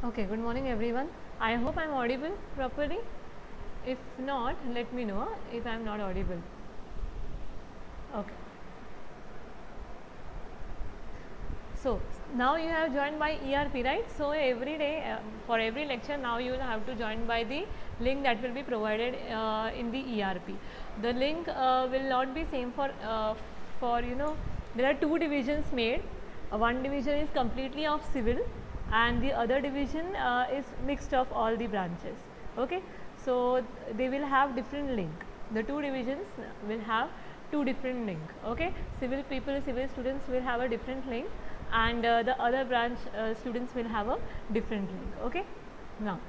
Okay, good morning everyone. I hope I'm audible properly. If not, let me know if I'm not audible. Okay. So now you have joined by ERP, right? So every day for every lecture now you will have to join by the link that will be provided in the ERP. The link will not be same for there are two divisions made. One division is completely of civil and the other division is mixed of all the branches. Okay, so they will have different link. The two divisions will have two different link. Okay, civil people, civil students will have a different link and the other branch students will have a different link. Okay, now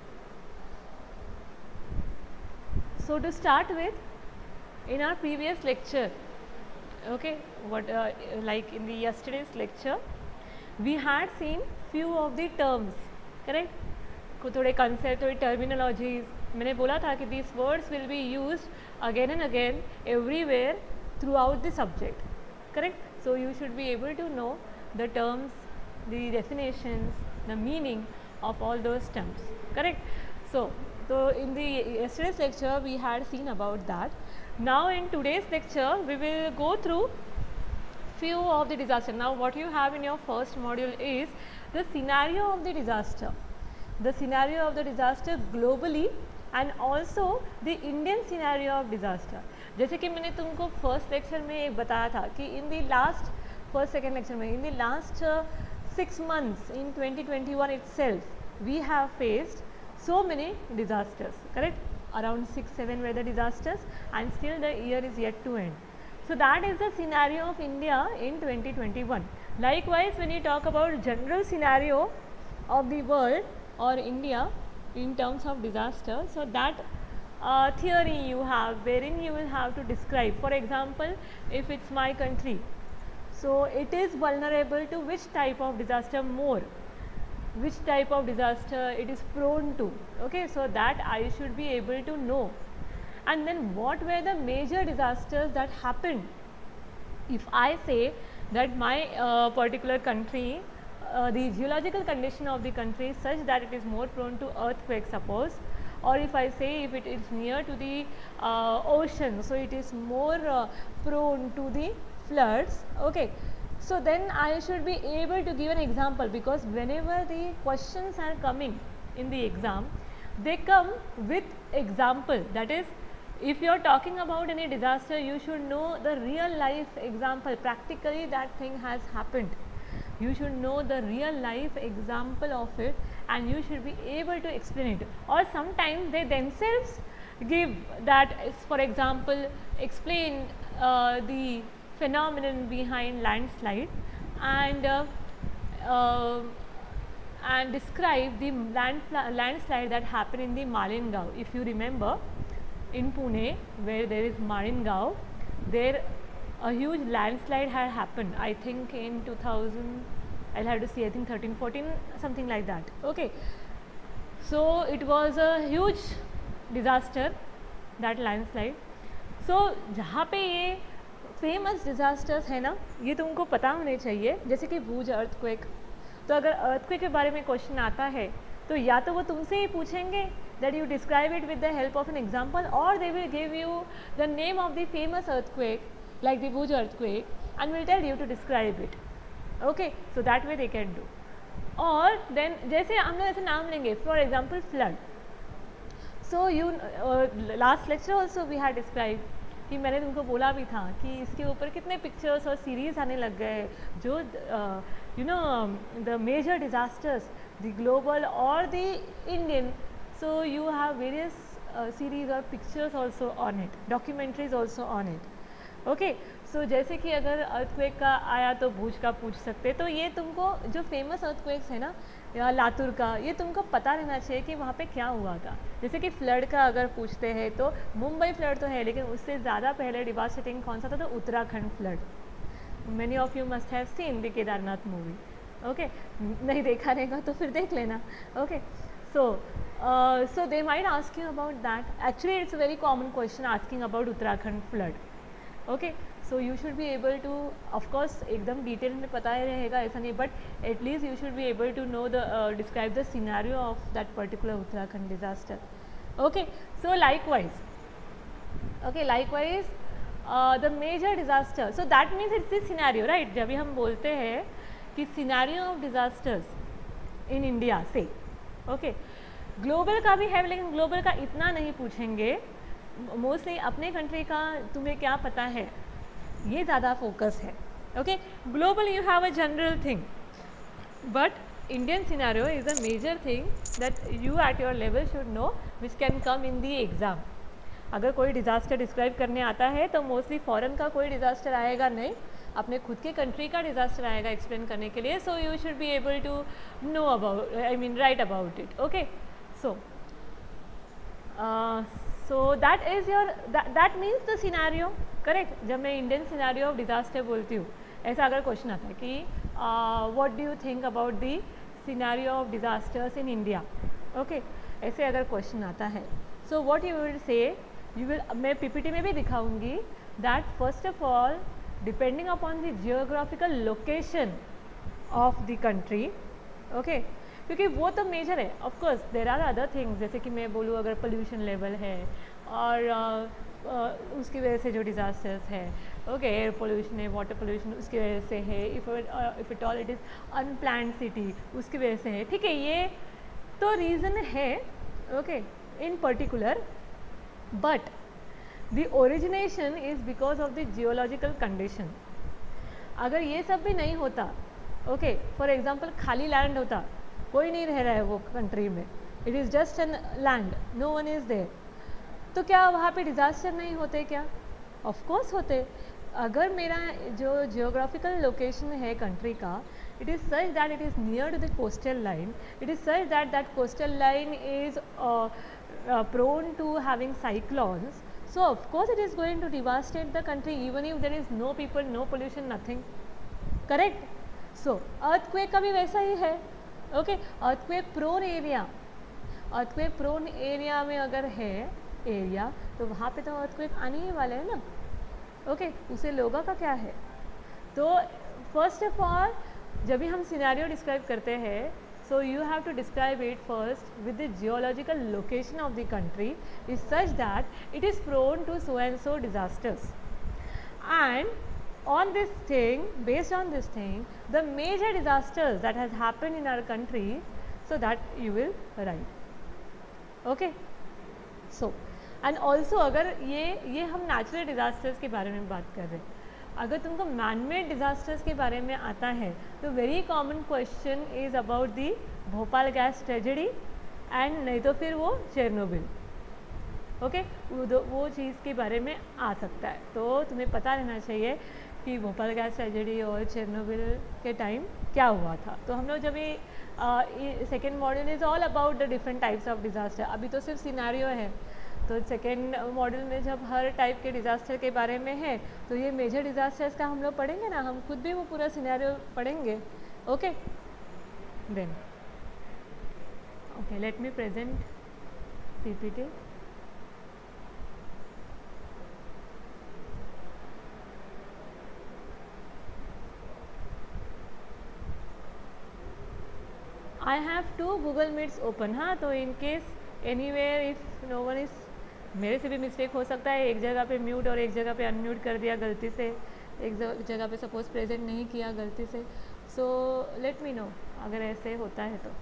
so to start with, in our previous lecture, okay, what like in the yesterday's lecture we had seen few of the terms, correct, थोड़े concept, थोड़े terminologies. मैंने बोला था कि these words will be used again and again everywhere throughout the subject, correct. So you should be able to know the terms, the definitions, the meaning of all those terms, correct. So in the yesterday's lecture we had seen about that. Now in today's lecture we will go through few of the disaster. Now what you have in your first module is the scenario of the disaster, the scenario of the disaster globally and also the Indian scenario of disaster. जैसे कि मैंने तुमको first lecture में एक बताया था कि in the last first second lecture में in the last 6 months in 2021 itself we have faced so many disasters, correct. Around 6-7 were the disasters and still the year is yet to end. So that is the scenario of India in 2021. Likewise, when you talk about general scenario of the world or India in terms of disaster, so that theory you have wherein you will have to describe, for example, if it's my country, so it is vulnerable to which type of disaster more, which type of disaster it is prone to, okay. So that I should be able to know. And then what were the major disasters that happened? If I say that my particular country, the geological condition of the country is such that it is more prone to earthquakes, suppose, or if I say if it is near to the ocean, so it is more prone to the floods, okay. So then I should be able to give an example, because whenever the questions are coming in the exam, they come with example. That is, if you are talking about any disaster, you should know the real life example, practically that thing has happened. You should know the real life example of it and you should be able to explain it. Or sometimes they themselves give that, for example, explain the phenomenon behind landslide and describe the landslide that happened in the Malingaon. If you remember, in Pune, where there is Malingaon, there a huge landslide had happened. I think in 2000, I'll have to see, I think 13-14, something like that. Okay, so it was a huge disaster, that landslide. So जहाँ पे ये famous disasters है ना, ये तुमको पता होने चाहिए. जैसे कि भूज अर्थक्वेक, तो अगर अर्थक्वेक के बारे में क्वेश्चन आता है तो या तो वो तुमसे ही पूछेंगे that you describe it with the help of an example, or they will give you the name of the famous earthquake like the Bhuj earthquake and will tell you to describe it, okay. So that way they can do. और then जैसे हम लोग ऐसे नाम लेंगे, for example flood. So you last lecture also we had described कि मैंने तुमको बोला भी था कि इसके ऊपर कितने पिक्चर्स और सीरीज़ आने लग गए जो the major disasters, the global or the Indian. So you have various series or pictures also on it, documentaries also on it, okay. So जैसे कि अगर earthquake का आया तो भूज का पूछ सकते. तो ये तुमको जो famous earthquakes है ना, या लातूर का, ये तुमको पता रहना चाहिए कि वहाँ पे क्या हुआ था. जैसे कि फ्लड का अगर पूछते हैं तो मुंबई फ्लड तो है, लेकिन उससे ज़्यादा पहले डिवास्टेटिंग कौन सा था, तो Uttarakhand flood. Many of you must have seen the Kedarnath movie, okay. नहीं देखा रहेगा तो फिर देख लेना, okay. So they might ask you about that. Actually it's a very common question asking about Uttarakhand flood, okay. So you should be able to, of course एकदम detail में पता ही रहेगा ऐसा नहीं, but at least you should be able to know the describe the scenario of that particular Uttarakhand disaster. Okay, so likewise, okay, likewise the major disaster, so that means it's the scenario, right? जब भी हम बोलते हैं कि scenario of disasters in India से, okay, global का भी है लेकिन ग्लोबल का इतना नहीं पूछेंगे, मोस्टली अपने कंट्री का तुम्हें क्या पता है ये ज़्यादा फोकस है. Okay, global you have a general thing, but Indian scenario is a major thing that you at your level should know which can come in the exam. अगर कोई डिज़ास्टर डिस्क्राइब करने आता है तो मोस्टली फॉरेन का कोई disaster आएगा नहीं, अपने खुद के कंट्री का डिज़ास्टर आएगा एक्सप्लेन करने के लिए. So you should be able to know about, I mean write about it. Okay, so that is your, that means the scenario, correct. जब मैं इंडियन सिनेरियो ऑफ डिज़ास्टर बोलती हूँ, ऐसा अगर क्वेश्चन आता है कि what do you think about the scenario of disasters in India, okay, ऐसे अगर क्वेश्चन आता है, so what you will say, you will, मैं पीपीटी में भी दिखाऊंगी that first of all depending upon the geographical location of the country, okay, क्योंकि वो तो मेजर है. Of course there are other things, जैसे कि मैं बोलूँ अगर पोल्यूशन लेवल है और उसकी वजह से जो डिज़ास्टर्स है, ओके, एयर पोल्यूशन है, वाटर पोल्यूशन उसकी वजह से है, if it all it is unplanned city उसकी वजह से है, ठीक है, ये तो रीज़न है, okay, in particular, but the origination is because of the geological condition. अगर ये सब भी नहीं होता, ओके, फॉर एग्जांपल खाली लैंड होता, कोई नहीं रह रहा है वो कंट्री में, it is just an land, no one is there, तो क्या वहाँ पे डिज़ास्टर नहीं होते क्या? ऑफ कोर्स होते. अगर मेरा जो जियोग्राफिकल लोकेशन है कंट्री का, it is such that it is near to the coastal line, it is such that that coastal line is prone to having cyclones, so of course it is going to devastate the country even if there is no people, no pollution, nothing, correct. So earthquake का भी वैसा ही है, okay, earthquake prone area, earthquake prone area में अगर है area तो वहाँ पे तो earthquake आने ही वाले हैं ना, ओके, उसे लोगों का क्या है. तो फर्स्ट ऑफ ऑल जब भी हम सिनेरियो डिस्क्राइब करते हैं, so you have to describe it first with the geological location of the country is such that it is prone to so and so disasters, and on this thing, based on this thing, the major disasters that has happened in our country, so that you will write, okay. So and also अगर ये हम natural disasters के बारे में बात कर रहे हैं, अगर तुमको मैन मेड डिज़ास्टर्स के बारे में आता है तो very common question is about the Bhopal gas tragedy and नहीं तो फिर वो चेरनोबिल, ओके, वो चीज़ के बारे में आ सकता है. तो तुम्हें पता रहना चाहिए कि भोपाल गैस ट्रेजेडी और चेरनोबिल के टाइम क्या हुआ था. तो हम लोग जब ये second module is all about the different types of disaster, अभी तो सिर्फ सिनेरियो है, तो सेकेंड मॉड्यूल में जब हर टाइप के डिज़ास्टर के बारे में है तो ये मेजर डिज़ास्टर्स का हम लोग पढ़ेंगे ना, हम खुद भी वो पूरा सिनेरियो पढ़ेंगे, okay. Then okay, let me present PPT. I have two Google Meets open, हाँ, तो in case anywhere if no one is, मेरे से भी मिस्टेक हो सकता है, एक जगह पे म्यूट और एक जगह पे अनम्यूट कर दिया गलती से, एक जगह पे सपोज प्रेजेंट नहीं किया गलती से, सो लेट मी नो अगर ऐसे होता है तो.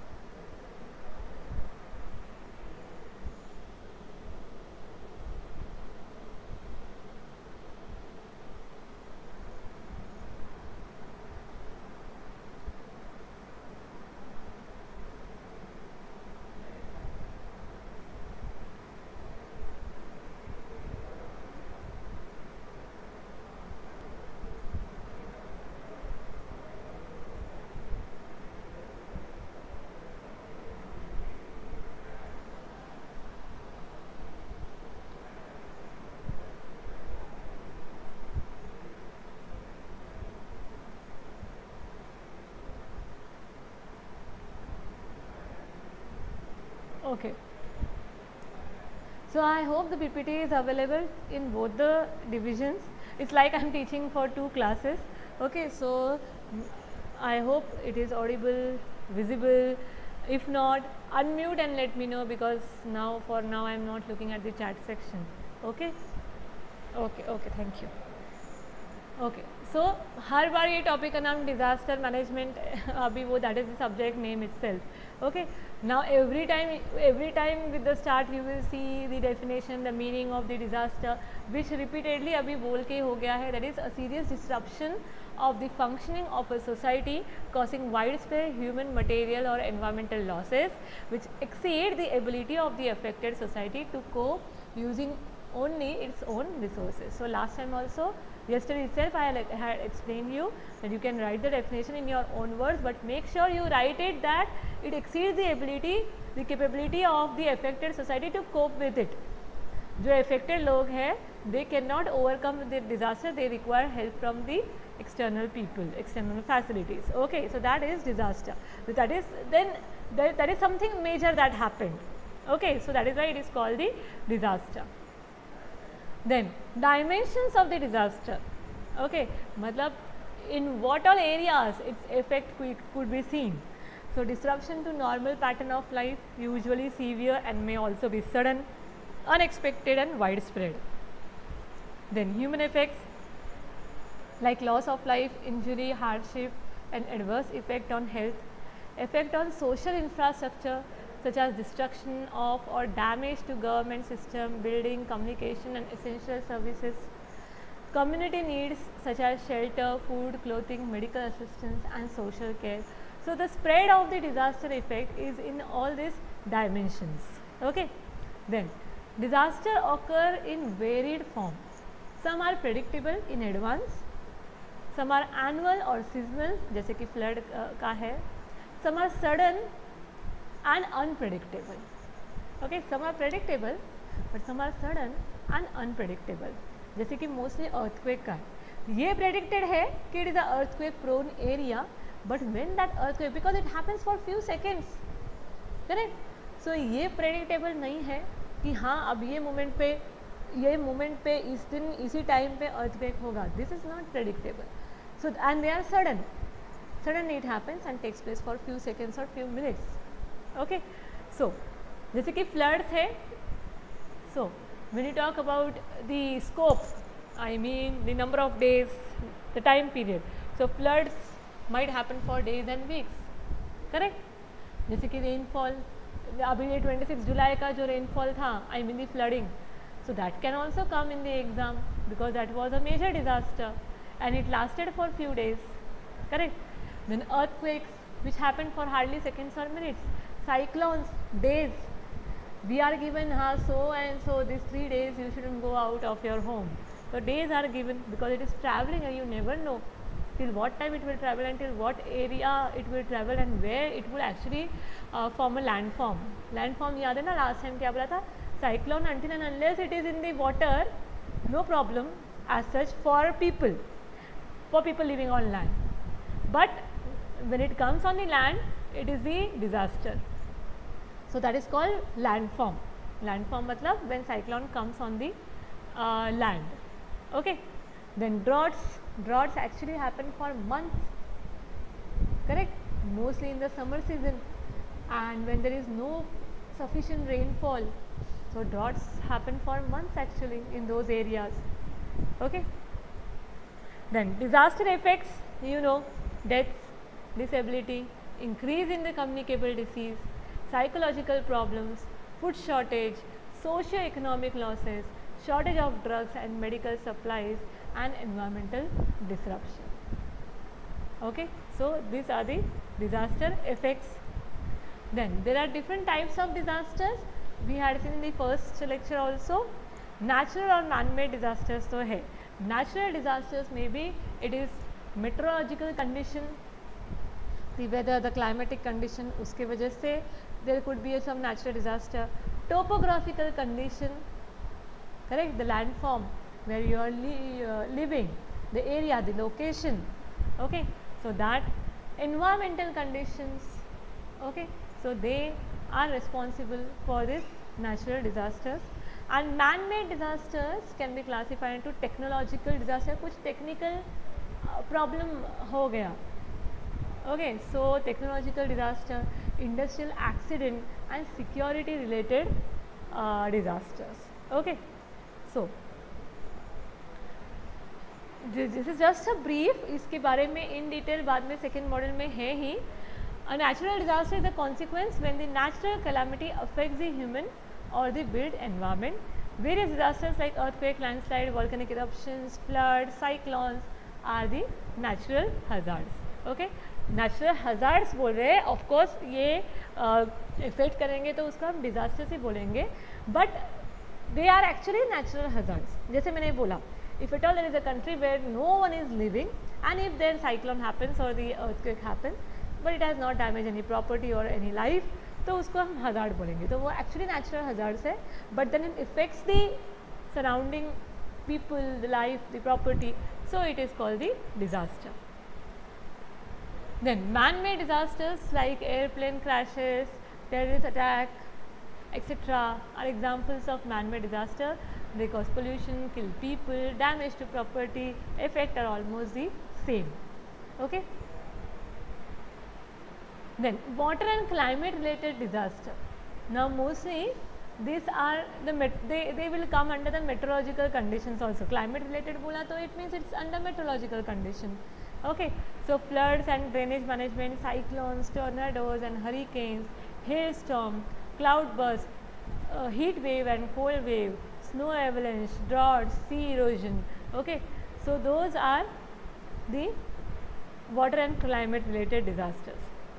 Okay, so I hope the PPT is available in both the divisions. it's like I'm teaching for 2 classes. Okay, so I hope it is audible, visible. If not, unmute and let me know, because for now I am not looking at the chat section. Okay, okay, thank you. Okay so हर बार ये topic का नाम disaster management अभी वो that is the subject name itself. Okay now every time with the start you will see the definition, the meaning of the disaster which repeatedly अभी बोल के हो गया है. That is a serious disruption of the functioning of a society causing widespread human, material or environmental losses which exceed the ability of the affected society to cope using only its own resources. So last time also, yesterday itself I had explained you that you can write the definition in your own words, but make sure you write it that it exceeds the capability of the affected society to cope with it. जो affected लोग हैं, they cannot overcome the disaster, they require help from the external people, external facilities. Okay, so that is disaster. That is something major that happened. Okay, so that is why it is called the disaster. Then dimensions of the disaster. Okay, matlab in what all areas its effect could be seen. So disruption to normal pattern of life, usually severe and may also be sudden, unexpected and widespread. Then human effects like loss of life, injury, hardship and adverse effect on health, effect on social infrastructure such as destruction of or damage to government system, building, communication and essential services, community needs such as shelter, food, clothing, medical assistance and social care. So the spread of the disaster effect is in all these dimensions. Okay, then disaster occur in varied form. Some are predictable in advance, some are annual or seasonal जैसे कि flood का है, some are sudden and unpredictable. Okay, some are predictable but some are sudden and unpredictable. जैसे कि mostly earthquake का है, ये predicted है कि it is a earthquake prone area, but when that earthquake, because it happens for few seconds, correct? So ये predictable नहीं है कि हाँ अब ये मोमेंट पे इस दिन इसी टाइम पे earthquake होगा. This is not predictable. So and they are sudden. Suddenly it happens and takes place for few seconds or few minutes. Okay. So जैसे कि floods है. So when you talk about the scope, I mean the number of days, the time period. So floods might happen for days and weeks. Correct? जैसे कि rainfall, अभी ये 26 जुलाई का जो rainfall था, I mean the flooding. So that can also come in the exam because that was a major disaster and it lasted for few days. Correct? Then earthquakes which happened for hardly seconds or minutes. Cyclones, days. We are given so and so these 3 days you shouldn't go out of your home. So days are given because it is traveling and you never know till what time it will travel and till what area it will travel and where it will actually form a landform. Landform याद है ना last time क्या बोला था? Cyclone until and unless it is in the water, no problem as such for people living on land. But when it comes on the land, it is the disaster. So that is called landform. Landform matlab when cyclone comes on the land. Okay. Then droughts actually happen for months. Correct? Mostly in the summer season, and when there is no sufficient rainfall. So droughts happen for months actually in those areas. Okay. Then disaster effects, you know, deaths, disability, increase in the communicable disease, psychological problems, food shortage, socio-economic losses, shortage of drugs and medical supplies and environmental disruption. Okay. So these are the disaster effects. Then there are different types of disasters. We had seen in the first lecture also. Natural or man-made disasters तो है. Natural disasters maybe it is meteorological condition, the weather, the climatic condition, उसके वजह से there could be some natural disaster. Topographical condition, correct, the landform where you are living, the area, the location. Okay, so that environmental conditions. Okay, so they are responsible for these natural disasters. And man made disasters can be classified into technological disaster, कुछ technical problem हो गया, okay, so technological disaster, industrial accident and security related disasters, okay. So this is just a brief, इसके बारे में in detail बाद में second model में है ही. A natural disaster is a consequence when the natural calamity affects the human or the built environment. Various disasters like earthquake, landslide, volcanic eruptions, flood, cyclones are the natural hazards. Okay, natural hazards बोल रहे हैं, of course ये affect करेंगे तो उसको हम disasters ही बोलेंगे, but they are actually natural hazards. जैसे मैंने बोला, if at all there is a country where no one is living and if there cyclone happens or the earthquake happens but it has not damaged any property or any life, तो उसको हम hazard बोलेंगे. तो वो actually natural hazards है, but then it affects the surrounding people, the life, the property, so it is called the disaster. Then man made disasters like airplane crashes, terrorist attack etc. are examples of man-made disaster. They cause pollution, kill people, damage to property, effect are almost the same. Okay. Then water and climate related disaster. Now mostly these are the they will come under the meteorological conditions also. Climate related bola to it means it's under meteorological condition. Okay, so floods and drainage management, cyclones, tornadoes and hurricanes, hailstorm, cloud burst, heat wave and cold wave, snow avalanche, droughts, sea erosion. Okay, so those are the water and climate related disasters.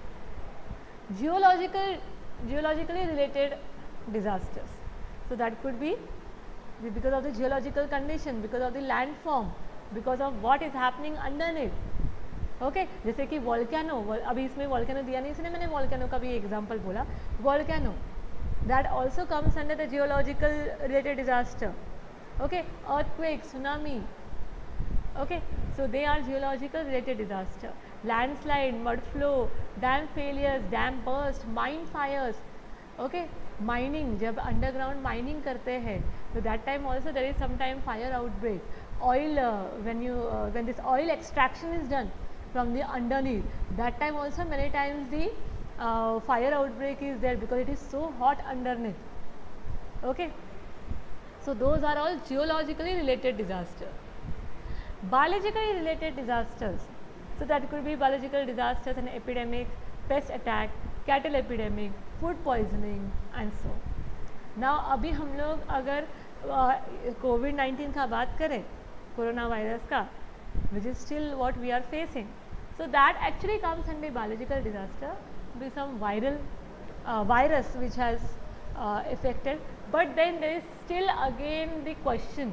Geologically related disasters. So that could be because of the geological condition, because of the landform, because of what is happening underneath. Okay, जैसे कि volcano, अभी इसमें volcano दिया नहीं, इसलिए मैंने volcano का भी एग्जांपल बोला. Volcano that also comes under the geological related disaster. Okay, earthquake, tsunami. Okay, so they are geological related disaster. Landslide, mud flow, dam failures, dam burst, mine fires. Okay, mining, जब underground mining करते हैं तो that time also there is some time fire outbreak. Oil, when this oil extraction is done from the underneath, that time also many times the fire outbreak is there because it is so hot underneath. Okay, so those are all geologically related disasters. Biologically related disasters, so that could be biological disasters, an epidemic, pest attack, cattle epidemic, food poisoning and so. Now अभी हम लोग अगर COVID-19 का बात करें, corona virus का, which is still what we are facing, so that actually comes under biological disaster, with some viral virus which has affected, but then there is still again the question,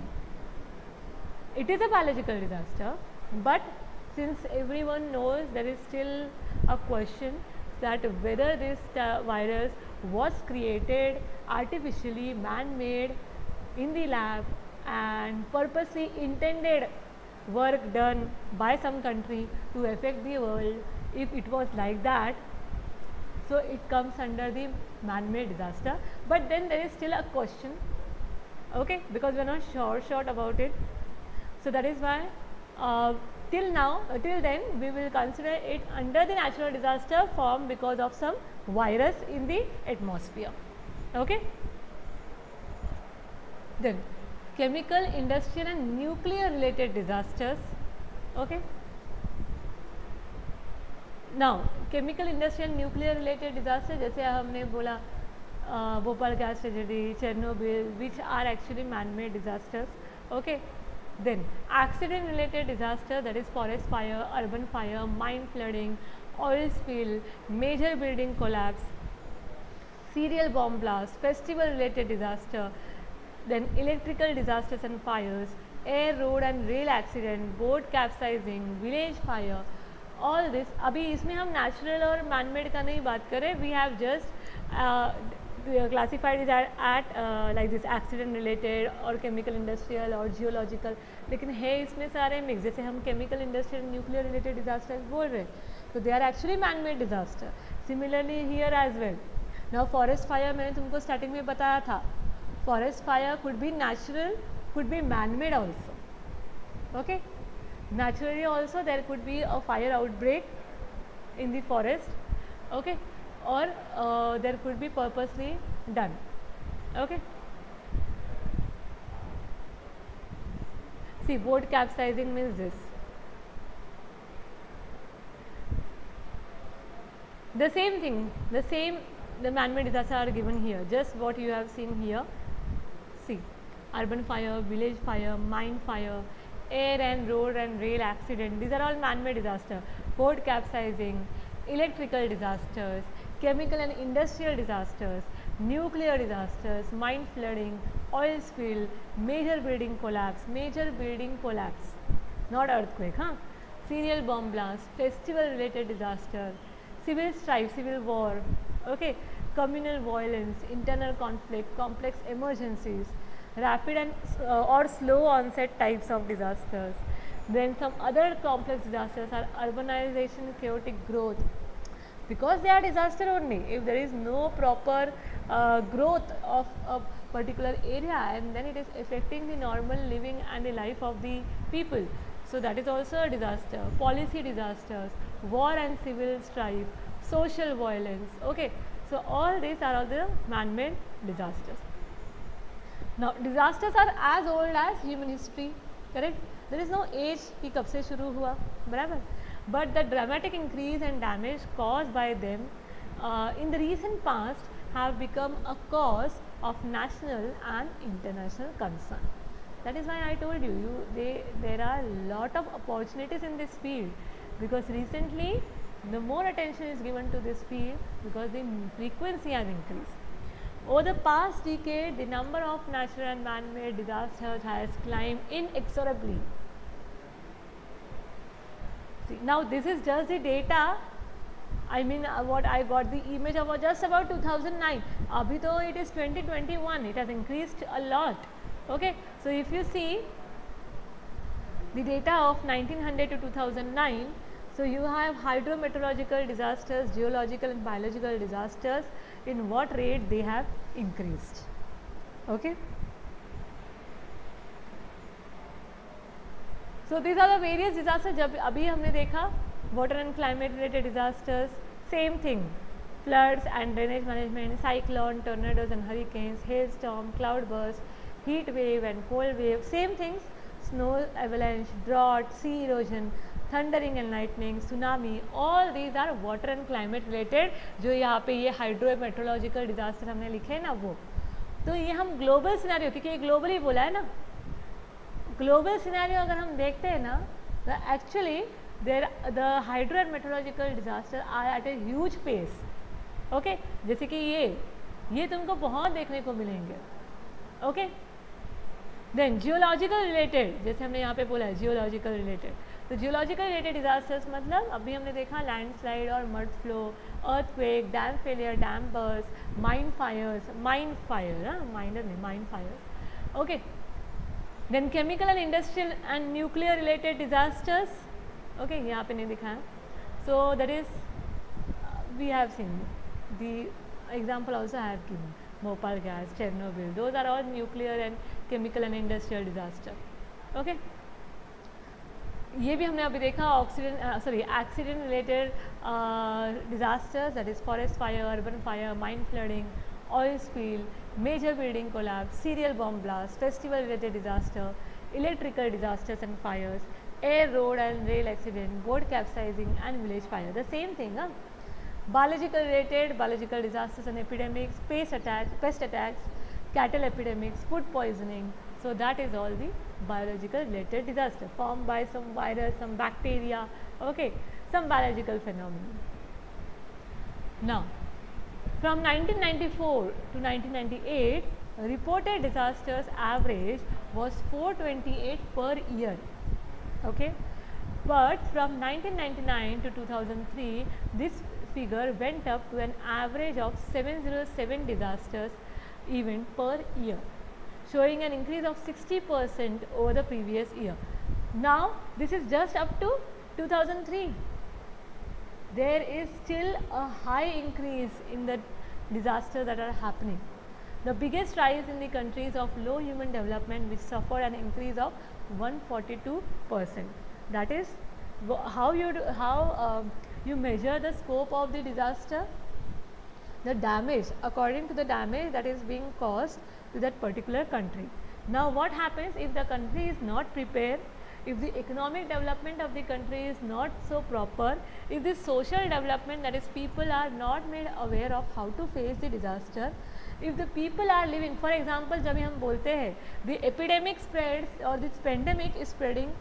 it is a biological disaster, but since everyone knows, there is still a question that whether this virus was created artificially, man-made in the lab and purposely intended work done by some country to affect the world. If it was like that, so it comes under the man-made disaster, but then there is still a question, okay, because we are not sure about it. So that is why till then we will consider it under the natural disaster form because of some virus in the atmosphere. Okay. Then chemical, industrial and nuclear related disasters. Okay. Now chemical, industrial and nuclear related disaster, जैसे हमने बोला Bhopal gas tragedy, Chernobyl, which are actually man-made disasters. Okay. Then accident related disaster, that is forest fire, urban fire, mine flooding, oil spill, major building collapse, serial bomb blast, festival related disaster. Then electrical disasters and fires, air, road and rail accident, boat capsizing, village fire, all this. अभी इसमें हम natural और man-made का नहीं बात करें, we have just classified it at like this accident related or chemical, industrial और geological, लेकिन है इसमें सारे mix. जैसे हम chemical, industrial, nuclear related disasters बोल रहे, तो they are actually man-made disaster. Similarly here as well. Now forest fire मैंने तुमको starting में बताया था, Forest fire could be natural, could be man-made also. Okay, naturally also there could be a fire outbreak in the forest. Okay, or there could be purposely done. Okay. See, boat capsizing means this. The same thing, the man-made disasters are given here, just what you have seen here. See, urban fire, village fire, mine fire, air and road and rail accident, these are all man-made disasters. Boat capsizing, electrical disasters, chemical and industrial disasters, nuclear disasters, mine flooding, oil spill, major building collapse, not earthquake, serial bomb blast, festival related disaster, civil strife, civil war, okay, communal violence, internal conflict, complex emergencies, rapid and or slow onset types of disasters. Then some other complex disasters are urbanization, chaotic growth, because they are disaster only. If there is no proper growth of a particular area, and then it is affecting the normal living and the life of the people, so that is also a disaster. Policy disasters, war and civil strife, social violence. Okay, so all these are all the man-made disasters. Now disasters are as old as human history, correct? There is no age कि कब से शुरू हुआ, बराबर? But the dramatic increase and damage caused by them in the recent past have become a cause of national and international concern. That is why I told you, there are a lot of opportunities in this field, because recently the more attention is given to this field because the frequency has increased. Over the past decade, the number of natural and man-made disasters has climbed inexorably. See, now this is just the data. I mean, what I got the image of just about 2009. Abhi to it is 2021. It has increased a lot. Okay, so if you see the data of 1900 to 2009, so you have hydrometeorological disasters, geological and biological disasters, in what rate they have increased. Okay. So these are the various disasters. जब अभी हमने देखा water and climate related disasters, same thing, floods and drainage management, cyclone, tornadoes and hurricanes, hailstorm, cloudburst, heat wave and cold wave, same things, snow avalanche, drought, sea erosion, thundering and lightning, tsunami, all these are water and climate related. जो यहाँ पे ये hydrometeorological disaster हमने लिखे हैं ना वो, तो ये हम global scenario, क्योंकि ये globally बोला है ना, global scenario अगर हम देखते हैं ना, तो actually the hydro and meteorological disasters are at a huge pace. Okay, जैसे कि ये तुमको बहुत देखने को मिलेंगे. Okay, then geological related, जैसे हमने यहाँ पे बोला है geological related, तो geological related disasters मतलब अभी हमने देखा लैंडस्लाइड और mud flow, earthquake, dam failure, dam burst, mine fires, mine fires. Okay, then chemical and industrial and nuclear related disasters. Okay, यहाँ पे नहीं दिखा है. So that is we have seen the example also I have given. Bhopal gas, Chernobyl, those are all nuclear and chemical and industrial disaster. Okay, ये भी हमने अभी देखा accident related disasters, that is forest fire, urban fire, mine flooding, oil spill, major building collapse, serial bomb blast, festival related disaster, electrical disasters and fires, air, road and rail accident, boat capsizing and village fire. The same thing, biological related, biological disasters and epidemics, pest attacks, cattle epidemics, food poisoning. So that is all the biological related disaster formed by some virus, some bacteria, okay, some biological phenomenon. Now, from 1994 to 1998, reported disasters average was 428 per year. Okay, but from 1999 to 2003, this figure went up to an average of 707 disasters event per year, showing an increase of 60% over the previous year. Now this is just up to 2003. There is still a high increase in the disasters that are happening. The biggest rise in the countries of low human development which suffered an increase of 142%. That is how you measure the scope of the disaster, the damage according to the damage that is being caused to that particular country. Now what happens if the country is not prepared, if the economic development of the country is not so proper, if the social development, that is people are not made aware of how to face the disaster, if the people are living, for example जब हम बोलते हैं the epidemic spreads or this pandemic is spreading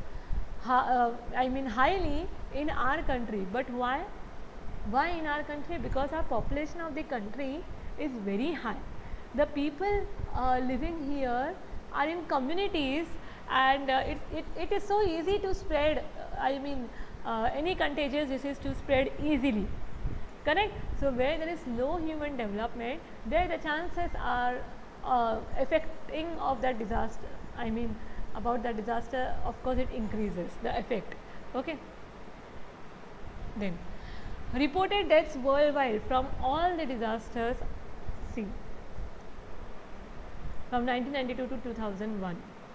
highly in our country, but why in our country? Because our population of the country is very high. The people living here are in communities, and it is so easy to spread, any contagious disease to spread easily, correct? So where there is low human development, there the chances are affecting of that disaster, about that disaster, of course it increases the effect. Okay, then reported deaths worldwide from all the disasters, see, from 1992 to 2001.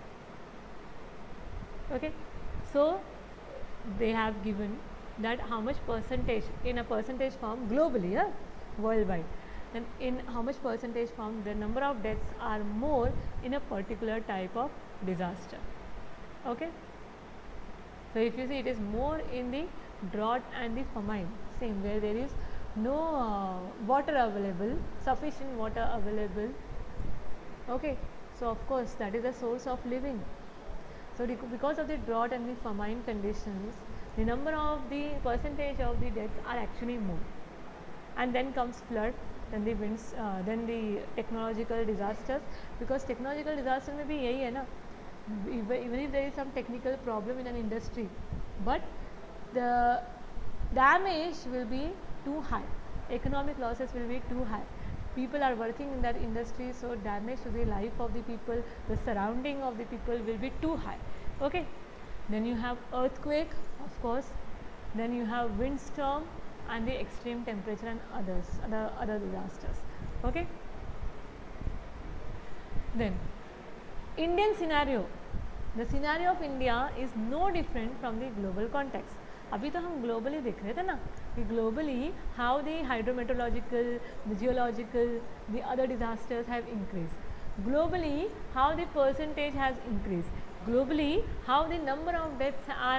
Okay, so they have given that how much percentage in a percentage form globally, worldwide, then in how much percentage form the number of deaths are more in a particular type of disaster. Okay, so if you see, it is more in the drought and the famine, same, where there is no water available, sufficient water available. Okay, so of course that is a source of living. So because of the drought and the famine conditions, the number of the percentage of the deaths are actually more. And then comes flood, then the winds, then the technological disasters, because technological disaster में भी यही है ना, even if there is some technical problem in an industry, but the damage will be too high, economic losses will be too high. People are working in that industry, so damage to the life of the people, the surrounding of the people will be too high. Okay, then you have earthquake, of course, then you have windstorm and the extreme temperature and other disasters. Okay, then Indian scenario, the scenario of India is no different from the global context. अभी तो हम globally देख रहे थे ना कि globally how the hydrometeorological, the geological, the other disasters have increase, globally how the percentage has increase, globally how the number of deaths are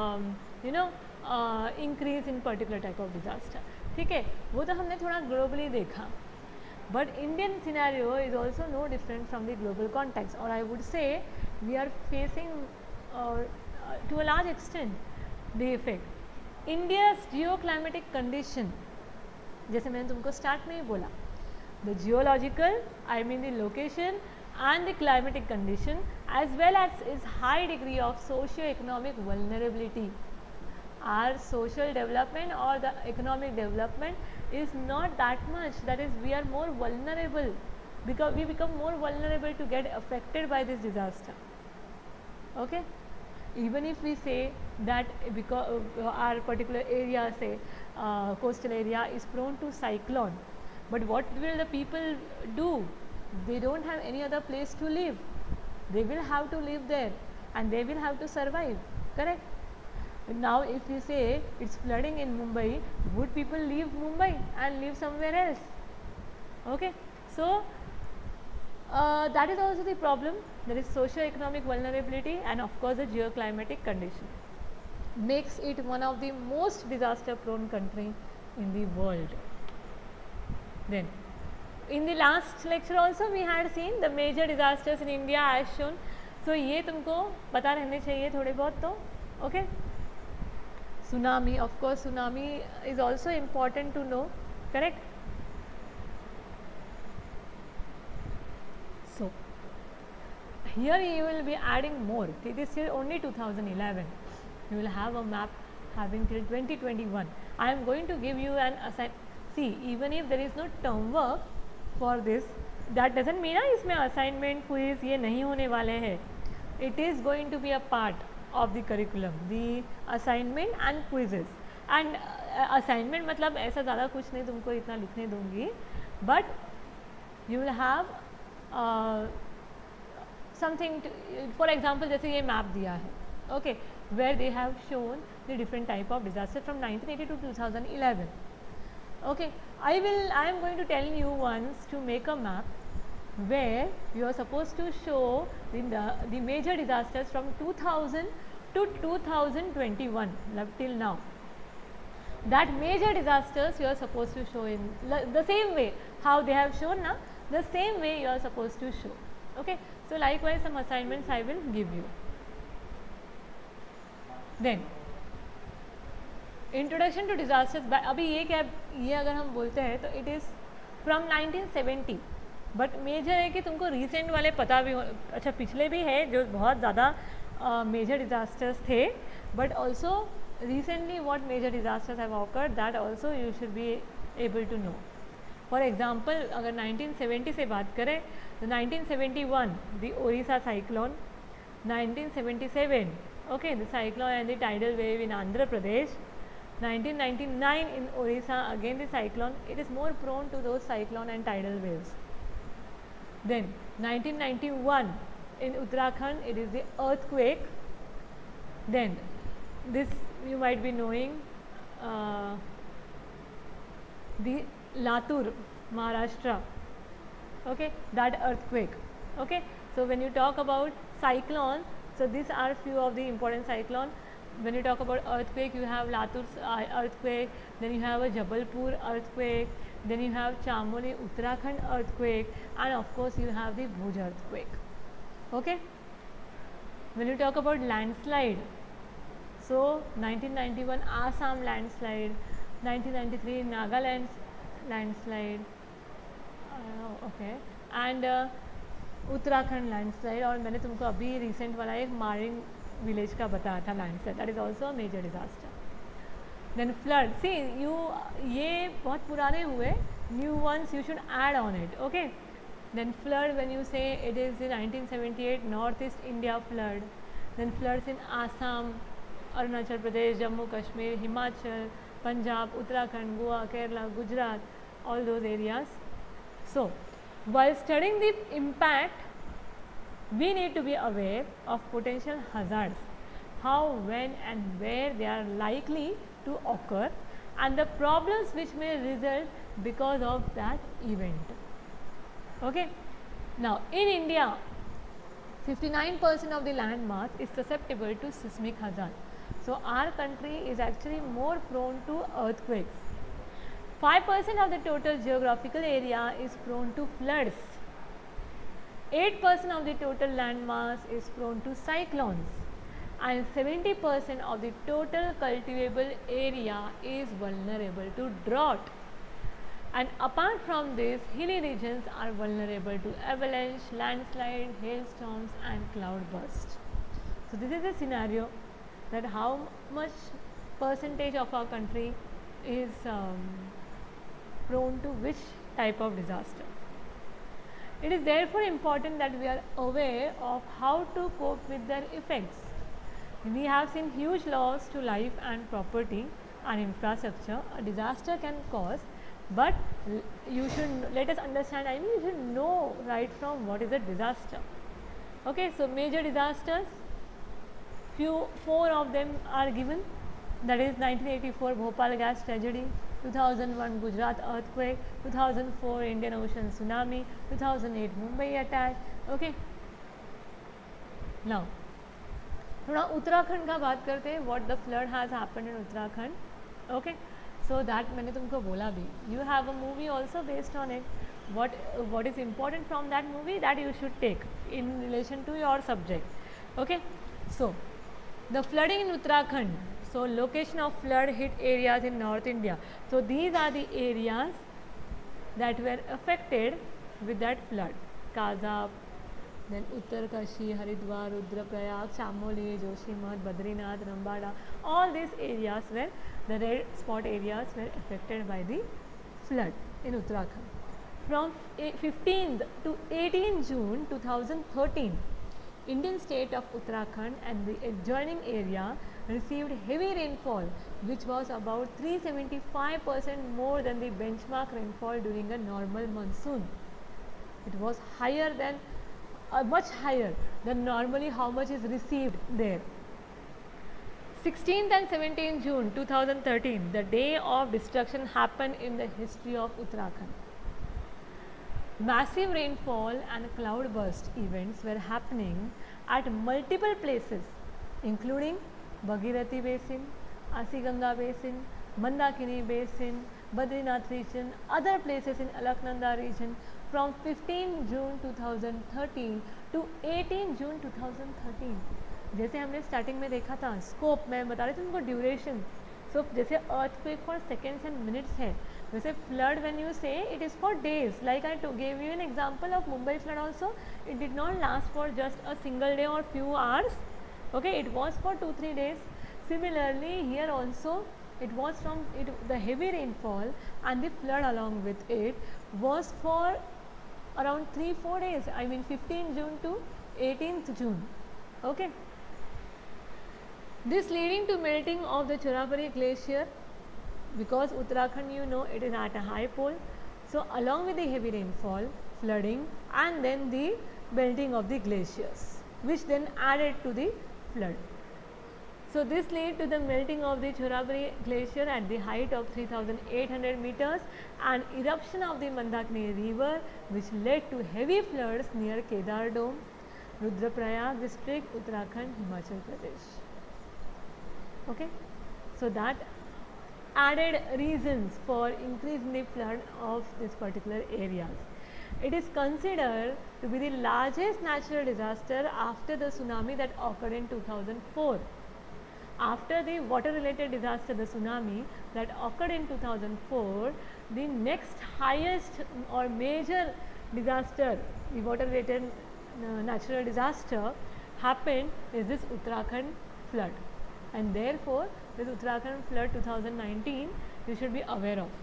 increase in particular type of disaster. ठीक है, वो तो हमने थोड़ा ग्लोबली देखा, but Indian scenario is also no different from the global context, और I would say we are facing to a large extent the effect. India's geoclimatic condition, जैसे मैंने तुमको स्टार्ट में ही बोला, the geological, the location and the climatic condition, as well as its high degree of socio-economic vulnerability. Our social development or the economic development is not that much, that is we are more vulnerable, because we become more vulnerable to get affected by this disaster. Okay, even if we say that because our particular area, say coastal area, is prone to cyclone, but what will the people do? They don't have any other place to live, they will have to live there and they will have to survive, correct? Now if you say it's flooding in Mumbai, would people leave Mumbai and live somewhere else? Okay, so that is also the problem. There is socio-economic vulnerability, and of course the geoclimatic condition makes it one of the most disaster prone country in the world. Then in the last lecture also we had seen the major disasters in India as shown. So ये तुमको पता रहने चाहिए थोड़े बहुत तो. Okay, tsunami, of course tsunami is also important to know, correct? So here you will be adding more. This is only 2011. You will have a map having till 2021. I am going to give you an assign. See, even if there is no term work for this, that doesn't mean इसमें assignment quiz ये नहीं होने वाले हैं. It is going to be a part of the curriculum, the assignment and quizzes. And assignment मतलब ऐसा ज़्यादा कुछ नहीं तुमको इतना लिखने दूँगी, but you will have something, for example जैसे ये मैप दिया है, okay, where they have shown the different type of disaster from 1980 to 2011. Okay, I am going to tell you once to make a map where you are supposed to show the major disasters from 2000 to 2021 till now. That major disasters you are supposed to show in the same way how they have shown now, the same way you are supposed to show. Okay, so likewise some assignments I will give you. Then introduction to disasters, अभी ये क्या, ये अगर हम बोलते हैं तो it is from 1970, but major है कि तुमको रीसेंट वाले पता भी हो, अच्छा पिछले भी है जो बहुत ज़्यादा मेजर डिज़ास्टर्स थे, but also recently what major disasters have occurred, that also you should be able to know. For example अगर 1970 से बात करें तो 1971 the Odisha cyclone, 1977 okay the cyclone and the tidal wave in Andhra Pradesh, 1999 in Orissa, again the cyclone, it is more prone to those cyclone and tidal waves. Then 1991 in Uttarakhand, it is the earthquake. Then this you might be knowing, the Latur, Maharashtra, okay, that earthquake. Okay, so when you talk about cyclone, so these are few of the important cyclone. When you talk about earthquake, you have Latur's earthquake, then you have a Jabalpur earthquake, then you have Chamoli Uttarakhand earthquake, and of course you have the Bhuj earthquake. Okay. When you talk about landslide, so 1991 Assam landslide, 1993 Nagaland landslide, okay, and Uttarakhand landslide, और मैंने तुमको अभी recent वाला एक Marin village का बताया था landslide, that is also major disaster. Then flood, see you, ये बहुत पुराने हुए, new ones you should add on it. Okay, then flood when you say it is in 1978 north east India flood, then floods in Assam, Arunachal Pradesh, Jammu Kashmir, Himachal, Punjab, Uttarakhand, Goa, Kerala, Gujarat, all those areas. So while studying the impact, we need to be aware of potential hazards, how, when and where they are likely to occur, and the problems which may result because of that event. Okay. Now in India, 59% of the land mass is susceptible to seismic hazard. So our country is actually more prone to earthquakes. 5% of the total geographical area is prone to floods. 8% of the total land mass is prone to cyclones, and 70% of the total cultivable area is vulnerable to drought. And apart from this, hilly regions are vulnerable to avalanche, landslide, hailstorms and cloud burst. So this is a scenario that how much percentage of our country is prone to which type of disaster. It is therefore important that we are aware of how to cope with their effects. We have seen huge loss to life and property and infrastructure a disaster can cause, but you should let us understand, I mean you should know right from what is a disaster. Okay, so major disasters, four of them are given, that is 1984 Bhopal gas tragedy, 2001 Gujarat earthquake, 2004 Indian Ocean tsunami, 2008 Mumbai attack. Okay. Now, थोड़ा उत्तराखंड का बात करते हैं, what the flood has happened in Uttarakhand. Okay. So that मैंने तुमको बोला भी. You have a movie also based on it. What is important from that movie that you should take in relation to your subject. Okay. So the flooding in Uttarakhand. So location of flood hit areas in North India. So these are the areas that were affected with that flood. Kazab, then Uttarkashi, Haridwar, Rudraprayag, Chamoli, Joshimath, Badrinath, Rambada. All these areas were the red spot areas were affected by the flood in Uttarakhand. From 15th to 18 June 2013, Indian state of Uttarakhand and the adjoining area received heavy rainfall, which was about 375% more than the benchmark rainfall during a normal monsoon. It was higher than, much higher than normally how much is received there. 16th and 17th June 2013, the day of destruction happened in the history of Uttarakhand. Massive rainfall and cloud burst events were happening at multiple places, including Bhagirathi Basin, Asiganga Basin, Mandakini Basin, Badrinath region, other places in Alaknanda region from 15 June 2013 to 18 June 2013. जैसे हमने starting में देखा था scope, मैं बता रही थी उनको ड्यूरेशन. सो जैसे earthquake for seconds and minutes है, वैसे flood when you say it is for days. Like I gave you an example of Mumbai flood also. It did not last for just a single day और few hours. Okay, it was for 2-3 days. Similarly, here also it was from the heavy rainfall and the flood along with it was for around 3-4 days. I mean 15 June to 18th June. Okay. This leading to melting of the Chorabari glacier, because Uttarakhand, you know, it is at a high pole. So along with the heavy rainfall, flooding and then the melting of the glaciers, which then added to the flood. So this led to the melting of the Chorabari glacier at the height of 3,800 meters and eruption of the Mandakini river, which led to heavy floods near Kedar Dome, Rudraprayag district, Uttarakhand, Himachal Pradesh. Okay, so that added reasons for increase in the flood of this particular areas. It is considered to be the largest natural disaster after the tsunami that occurred in 2004. After the water related disaster, the tsunami that occurred in 2004, the next highest or major disaster, the water related natural disaster happened is this Uttarakhand flood, and therefore this Uttarakhand flood 2019 you should be aware of.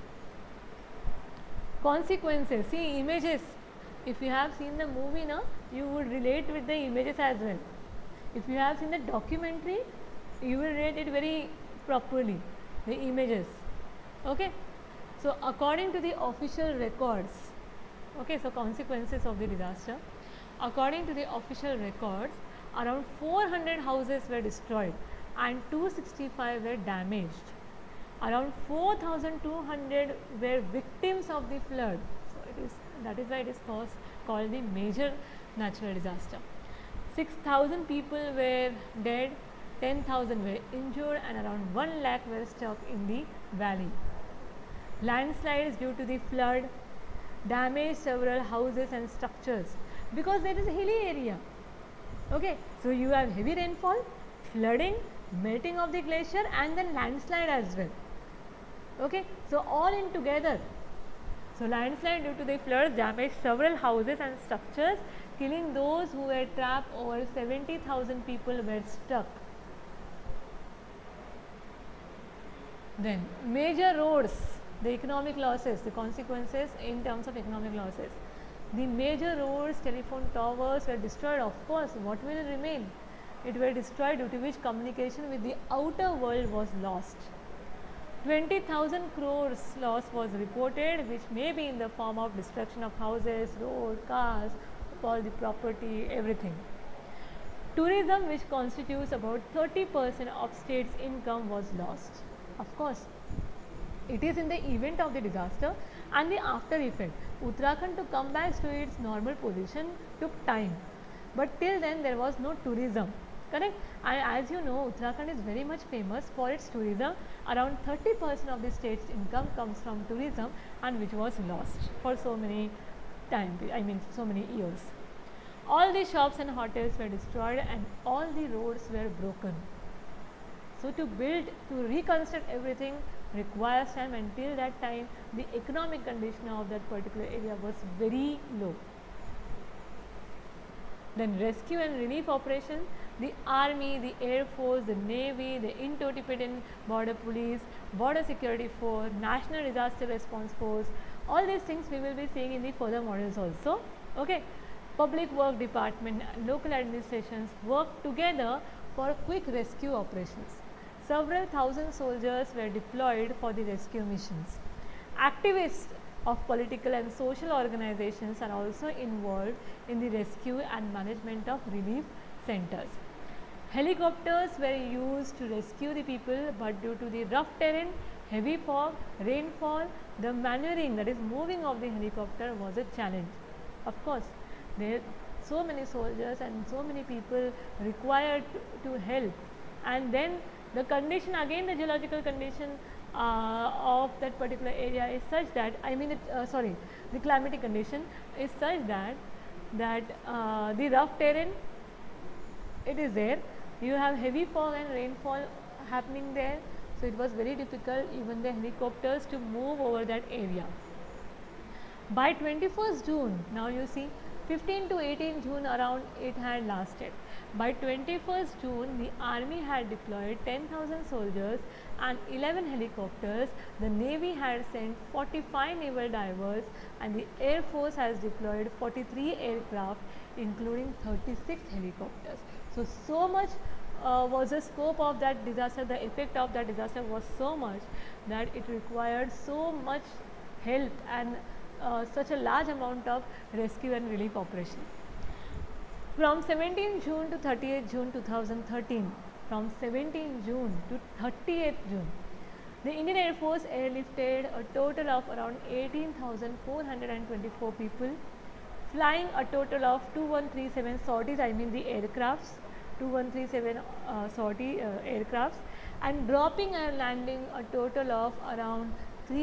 Consequences, see images. If you have seen the movie now, you would relate with the images as well. If you have seen the documentary, you will relate it very properly, the images. Okay, so according to the official records, okay, so consequences of the disaster, according to the official records, around 400 houses were destroyed and 265 were damaged. Around 4,200 were victims of the flood. So that is why it is called the major natural disaster. 6,000 people were dead, 10,000 were injured, and around 1 lakh were stuck in the valley. Landslides due to the flood damaged several houses and structures because there is a hilly area. Okay, so you have heavy rainfall, flooding, melting of the glacier, and then landslide as well. Okay, so all in together. So landslide due to the floods damaged several houses and structures, killing those who were trapped. Over 70,000 people were stuck. Then major roads, the economic losses, the consequences in terms of economic losses. The major roads, telephone towers were destroyed. Of course, what will remain? It were destroyed, due to which communication with the outer world was lost. 20,000 crores loss was reported, which may be in the form of destruction of houses, road, cars, all the property, everything. Tourism, which constitutes about 30% of state's income, was lost. Of course, it is in the event of the disaster and the after effect. Uttarakhand to come back to its normal position took time, but till then there was no tourism. Correct? And as you know, Uttarakhand is very much famous for its tourism. Around 30% of the state's income comes from tourism, and which was lost for so many so many years. All the shops and hotels were destroyed and all the roads were broken. So to reconstruct everything requires time. Until that time, the economic condition of that particular area was very low. Then rescue and relief operation, the army, the air force, the navy, the Indo-Tibetan border police, border security force, national disaster response force, all these things we will be seeing in the further models also. Okay, public work department, local administrations work together for quick rescue operations. Several thousand soldiers were deployed for the rescue missions. Activists of political and social organizations are also involved in the rescue and management of relief centers. Helicopters were used to rescue the people, but due to the rough terrain, heavy fog, rainfall, the maneuvering, that is moving of the helicopter, was a challenge. Of course, there so many soldiers and so many people required to help, and then the condition, again the geological condition of that particular area is such that, the climatic condition is such that the rough terrain, it is there, you have heavy fog and rainfall happening there, so it was very difficult even the helicopters to move over that area. By 21st June, now you see 15 to 18 June around it had lasted. By 21st June, the army had deployed 10,000 soldiers and 11 helicopters. The navy had sent 45 naval divers, and the air force has deployed 43 aircraft including 36 helicopters. So much was the scope of that disaster, the effect of that disaster was so much that it required so much help and such a large amount of rescue and relief operation. From 17 June to 30th June 2013, from 17 June to 30th June, the Indian Air Force airlifted a total of around 18,424 people, flying a total of 2137 sorties, I mean the aircrafts, 2137 aircrafts, and dropping and landing a total of around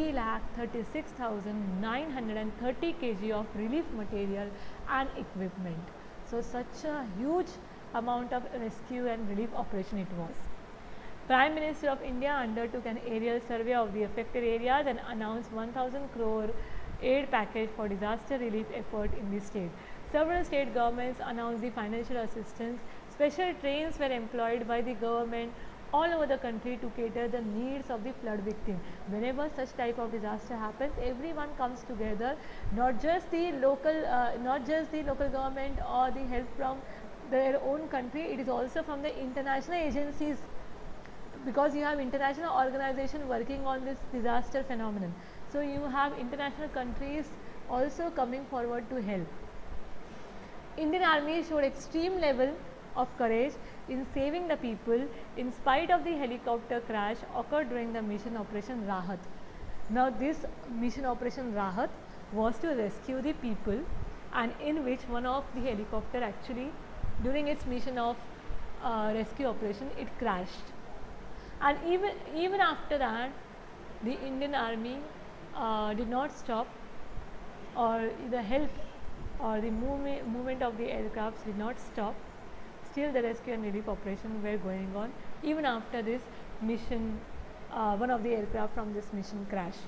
3,36,930 kg of relief material and equipment. So such a huge amount of rescue and relief operation it was. Prime Minister of India undertook an aerial survey of the affected areas and announced 1,000 crore aid package for disaster relief effort in the state. Several state governments announced the financial assistance. Special trains were employed by the government all over the country to cater the needs of the flood victim. Whenever such type of disaster happens, everyone comes together, not just the local government or the help from their own country, it is also from the international agencies, because you have international organization working on this disaster phenomenon. So you have international countries also coming forward to help. Indian Army showed extreme level of courage in saving the people in spite of the helicopter crash occurred during the mission Operation Rahat. Now this mission Operation Rahat was to rescue the people, and in which one of the helicopter actually during its mission of rescue operation, it crashed. And even after that, the Indian Army did not stop, or the help or the movement of the aircrafts did not stop. Still the rescue and relief operations were going on even after this mission, one of the aircraft from this mission crashed.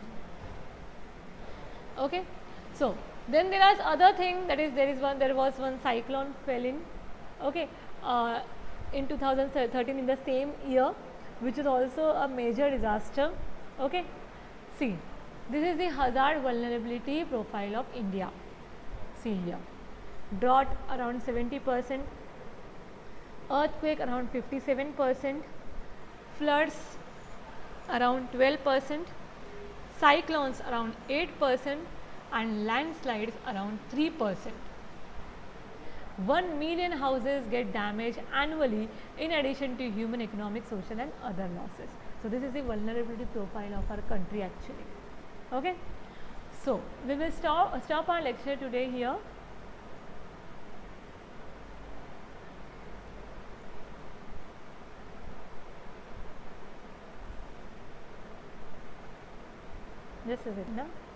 Okay. So then there is other thing, that is there was one cyclone fell in, okay, in 2013 in the same year, which is also a major disaster. Okay. See, this is the hazard vulnerability profile of India. See here, drought around 70%, earthquake around 57%, floods around 12%, cyclones around 8%, and landslides around 3%. 1 million houses get damaged annually, in addition to human, economic, social and other losses. So this is the vulnerability profile of our country actually. Okay. So we will stop our lecture today here. This is it now.